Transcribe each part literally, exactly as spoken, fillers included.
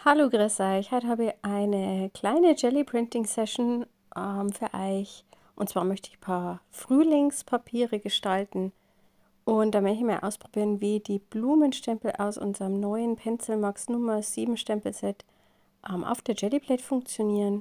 Hallo, grüß euch. Heute habe ich eine kleine Jelly Printing Session ähm, für euch. Und zwar möchte ich ein paar Frühlingspapiere gestalten. Und da möchte ich mal ausprobieren, wie die Blumenstempel aus unserem neuen Pencil Max Nummer sieben Stempelset ähm, auf der Jellyplate funktionieren.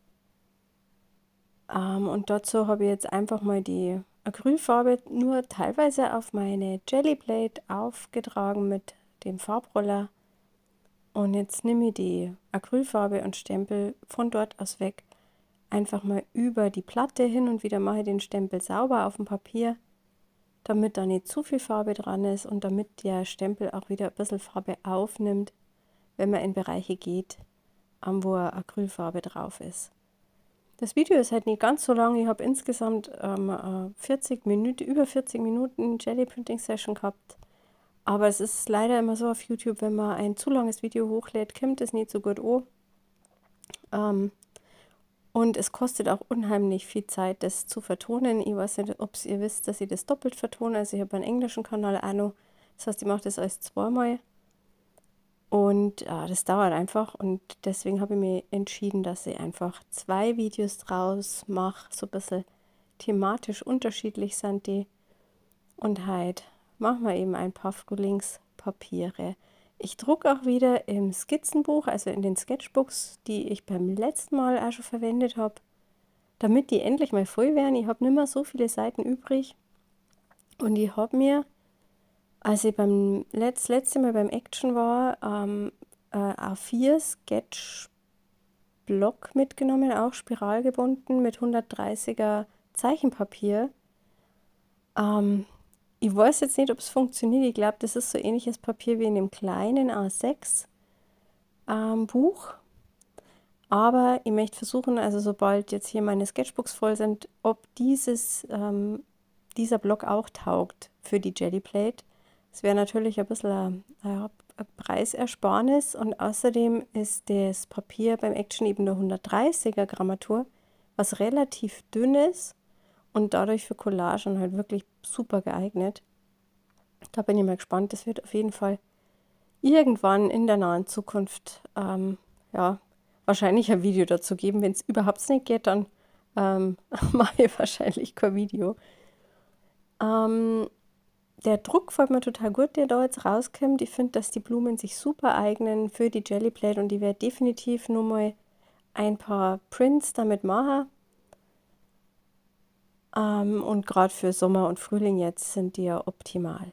Ähm, und dazu habe ich jetzt einfach mal die Acrylfarbe nur teilweise auf meine Jellyplate aufgetragen mit dem Farbroller. Und jetzt nehme ich die Acrylfarbe und Stempel von dort aus weg einfach mal über die Platte. Hin und wieder mache ich den Stempel sauber auf dem Papier, damit da nicht zu viel Farbe dran ist und damit der Stempel auch wieder ein bisschen Farbe aufnimmt, wenn man in Bereiche geht, wo Acrylfarbe drauf ist. Das Video ist halt nicht ganz so lang. Ich habe insgesamt ähm, vierzig Minuten, über vierzig Minuten Jelly Printing Session gehabt. Aber es ist leider immer so auf YouTube, wenn man ein zu langes Video hochlädt, kommt es nicht so gut an. Ähm, und es kostet auch unheimlich viel Zeit, das zu vertonen. Ich weiß nicht, ob ihr wisst, dass ich das doppelt vertone. Also ich habe einen englischen Kanal auch noch. Das heißt, ich mache das alles zweimal. Und äh, das dauert einfach. Und deswegen habe ich mich entschieden, dass ich einfach zwei Videos draus mache. So ein bisschen thematisch unterschiedlich sind die. Und halt machen wir eben ein paar Frühlingspapiere. Ich drucke auch wieder im Skizzenbuch, also in den Sketchbooks, die ich beim letzten Mal auch schon verwendet habe, damit die endlich mal voll werden. Ich habe nicht mehr so viele Seiten übrig. Und ich habe mir, als ich beim Letz, letzte Mal beim Action war, ähm, äh, A vier Sketchblock mitgenommen, auch spiralgebunden mit hundertdreißiger Zeichenpapier. Ähm, Ich weiß jetzt nicht, ob es funktioniert. Ich glaube, das ist so ähnliches Papier wie in dem kleinen A sechs ähm, Buch. Aber ich möchte versuchen, also sobald jetzt hier meine Sketchbooks voll sind, ob dieses, ähm, dieser Block auch taugt für die Jellyplate. Das wäre natürlich ein bisschen ein, ein Preisersparnis und außerdem ist das Papier beim Action eben nur hundertdreißiger Grammatur, was relativ dünn ist und dadurch für Collagen halt wirklich super geeignet. Da bin ich mal gespannt. Das wird auf jeden Fall irgendwann in der nahen Zukunft, ähm, ja, wahrscheinlich ein Video dazu geben. Wenn es überhaupt nicht geht, dann ähm, mache ich wahrscheinlich kein Video. Ähm, der Druck fällt mir total gut, der da jetzt rauskommt. Ich finde, dass die Blumen sich super eignen für die Jellyplate und ich werde definitiv nur mal ein paar Prints damit machen. Ähm, und gerade für Sommer und Frühling jetzt sind die ja optimal.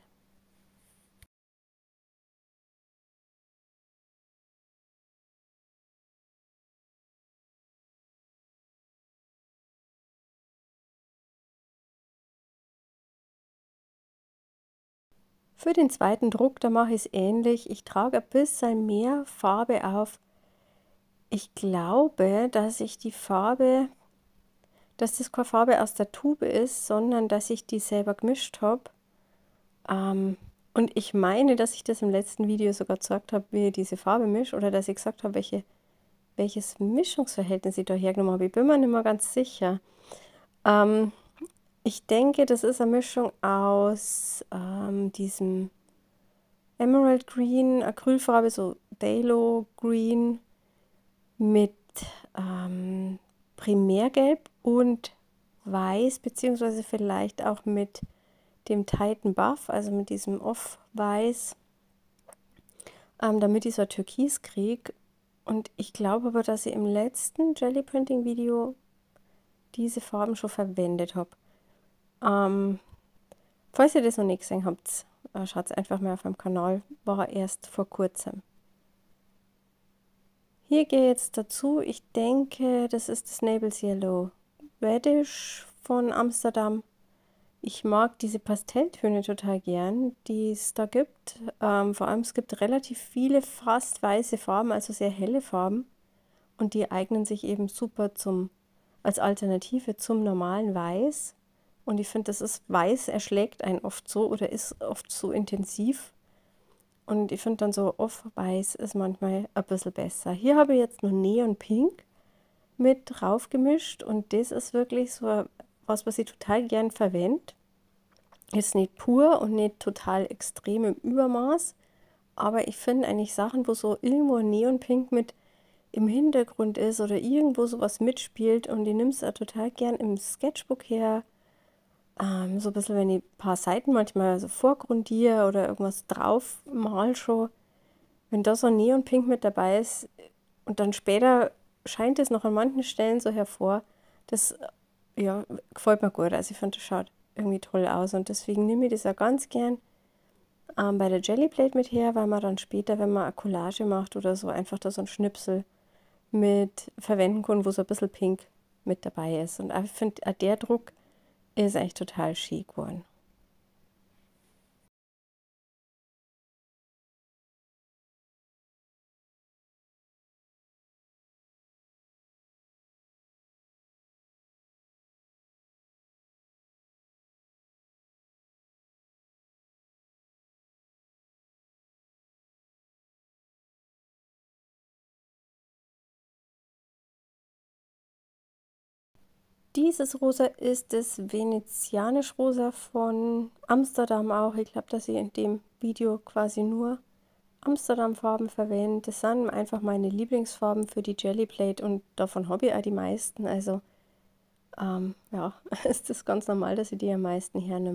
Für den zweiten Druck, da mache ich es ähnlich. Ich trage ein bisschen mehr Farbe auf. Ich glaube, dass ich die Farbe, dass das keine Farbe aus der Tube ist, sondern dass ich die selber gemischt habe. Ähm, und ich meine, dass ich das im letzten Video sogar gesagt habe, wie ich diese Farbe mische, oder dass ich gesagt habe, welche, welches Mischungsverhältnis ich da hergenommen habe. Ich bin mir nicht mehr ganz sicher. Ähm, ich denke, das ist eine Mischung aus ähm, diesem Emerald Green, Acrylfarbe, so Phthalo Green mit ähm, Primärgelb und Weiß, beziehungsweise vielleicht auch mit dem Titan Buff, also mit diesem Off-Weiß, ähm, damit ich so Türkis kriege. Und ich glaube aber, dass ich im letzten Jelly Printing Video diese Farben schon verwendet habe. Ähm, falls ihr das noch nicht gesehen habt, äh, schaut einfach mal auf meinem Kanal, war erst vor kurzem. Hier gehe jetzt dazu, ich denke, das ist das Naples Yellow Reddish von Amsterdam. Ich mag diese Pastelltöne total gern, die es da gibt. Ähm, vor allem es gibt relativ viele fast weiße Farben, also sehr helle Farben. Und die eignen sich eben super zum, als Alternative zum normalen Weiß. Und ich finde, das ist Weiß erschlägt einen oft so oder ist oft so intensiv. Und ich finde dann so off-weiß ist manchmal ein bisschen besser. Hier habe ich jetzt nur Neon Pink mit drauf gemischt und das ist wirklich so was, was ich total gern verwende. Ist nicht pur und nicht total extrem im Übermaß, aber ich finde eigentlich Sachen, wo so irgendwo Neonpink mit im Hintergrund ist oder irgendwo sowas mitspielt und die nimmst du total gern im Sketchbook her. Ähm, so ein bisschen, wenn ich ein paar Seiten manchmal so vorgrundiere oder irgendwas drauf mal schon. Wenn da so ein Neonpink mit dabei ist und dann später scheint es noch an manchen Stellen so hervor, das ja, gefällt mir gut. Also ich finde, das schaut irgendwie toll aus und deswegen nehme ich das auch ganz gern ähm, bei der Jellyplate mit her, weil man dann später, wenn man eine Collage macht oder so, einfach da so ein Schnipsel mit verwenden kann, wo so ein bisschen Pink mit dabei ist. Und ich finde, auch der Druck ist echt total schick geworden. Dieses Rosa ist das venezianisch Rosa von Amsterdam auch. Ich glaube, dass ich in dem Video quasi nur Amsterdam-Farben verwende. Das sind einfach meine Lieblingsfarben für die Jellyplate und davon habe ich auch die meisten. Also ähm, ja, ist das ganz normal, dass ich die am meisten hernehme.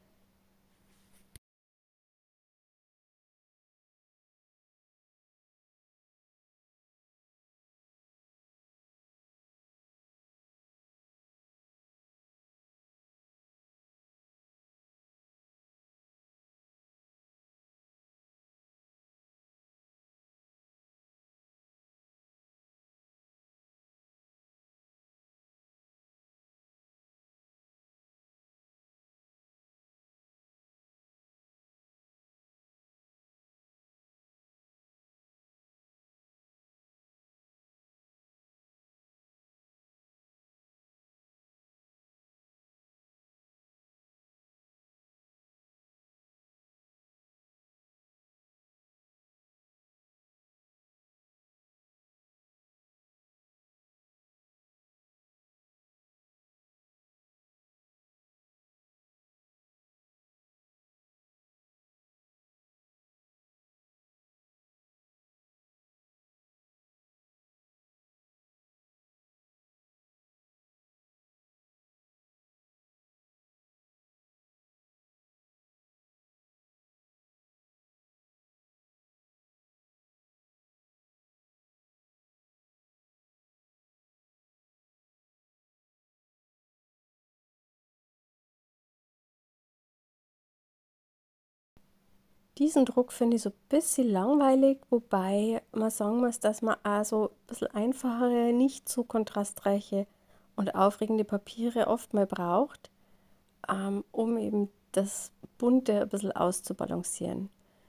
Diesen Druck finde ich so ein bisschen langweilig, wobei man sagen muss, dass man auch so ein bisschen einfachere, nicht so kontrastreiche und aufregende Papiere oft mal braucht, ähm, um eben das Bunte ein bisschen auszubalancieren.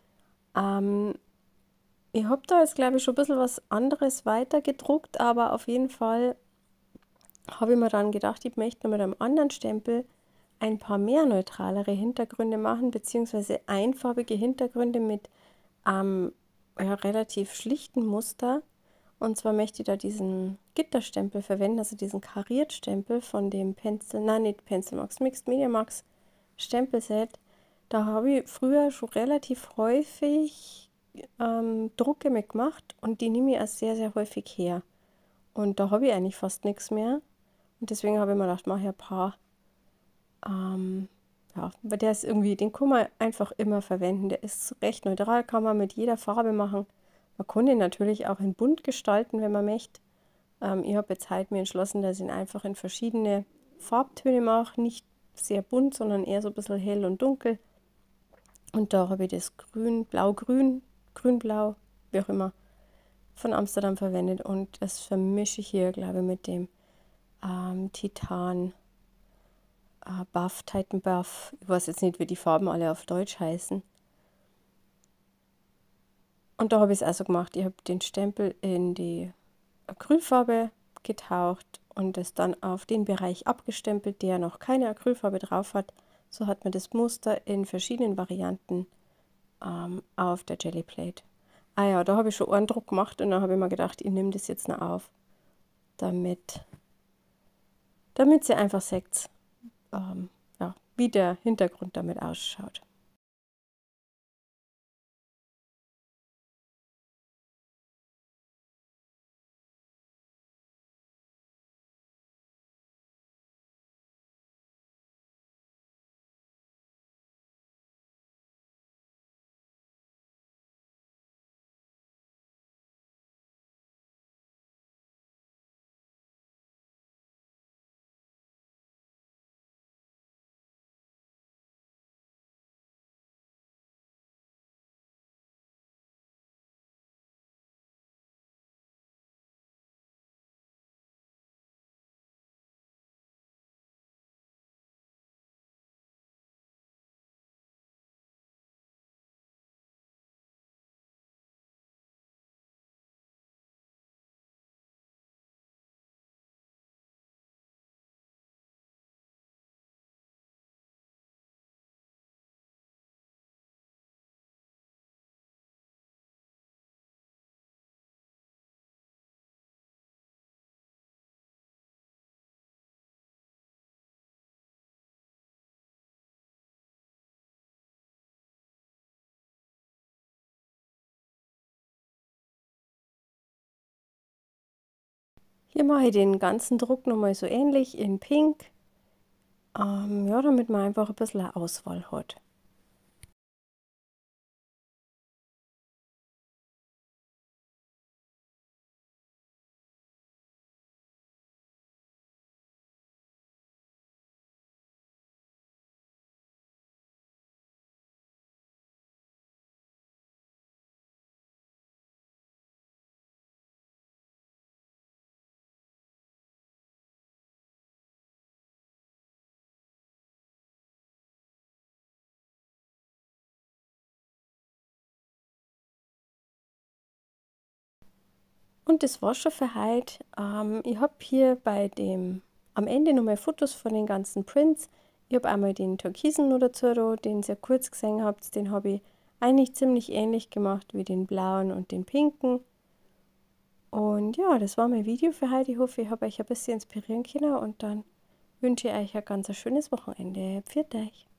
Ähm, ich habe da jetzt, glaube ich, schon ein bisschen was anderes weiter gedruckt, aber auf jeden Fall habe ich mir dann gedacht, ich möchte noch mit einem anderen Stempel ein paar mehr neutralere Hintergründe machen, beziehungsweise einfarbige Hintergründe mit ähm, ja, relativ schlichten Muster. Und zwar möchte ich da diesen Gitterstempel verwenden, also diesen Kariertstempel von dem Pencil, nein, nicht Pencil Max, Mixed Media Max Stempelset. Da habe ich früher schon relativ häufig ähm, Drucke mitgemacht und die nehme ich auch sehr, sehr häufig her. Und da habe ich eigentlich fast nichts mehr. Und deswegen habe ich mir gedacht, mache ich ein paar. Ähm, ja, weil der ist irgendwie, den kann man einfach immer verwenden. Der ist recht neutral, kann man mit jeder Farbe machen. Man kann ihn natürlich auch in bunt gestalten, wenn man möchte. Ähm, ich habe jetzt halt mir entschlossen, dass ich ihn einfach in verschiedene Farbtöne mache. Nicht sehr bunt, sondern eher so ein bisschen hell und dunkel. Und da habe ich das Grün, Blau-Grün, Grün-Blau, wie auch immer, von Amsterdam verwendet. Und das vermische ich hier, glaube ich, mit dem ähm, Titan äh, Buff, Titan Buff. Ich weiß jetzt nicht, wie die Farben alle auf Deutsch heißen. Und da habe ich es also gemacht. Ich habe den Stempel in die Acrylfarbe getaucht und es dann auf den Bereich abgestempelt, der noch keine Acrylfarbe drauf hat. So hat man das Muster in verschiedenen Varianten ähm, auf der Jellyplate. Ah ja, da habe ich schon einen Druck gemacht und dann habe ich mir gedacht, ich nehme das jetzt noch auf, damit, damit sie einfach seht, ähm, ja, wie der Hintergrund damit ausschaut. Hier mache ich den ganzen Druck nochmal so ähnlich in Pink, ähm, ja, damit man einfach ein bisschen eine Auswahl hat. Und das war schon für heute. Ähm, ich habe hier bei dem am Ende nochmal Fotos von den ganzen Prints. Ich habe einmal den Türkisen noch dazu, da, den ihr kurz gesehen habt. Den habe ich eigentlich ziemlich ähnlich gemacht wie den blauen und den pinken. Und ja, das war mein Video für heute. Ich hoffe, ich habe euch ein bisschen inspirieren können und dann wünsche ich euch ein ganz schönes Wochenende. Pfiat euch!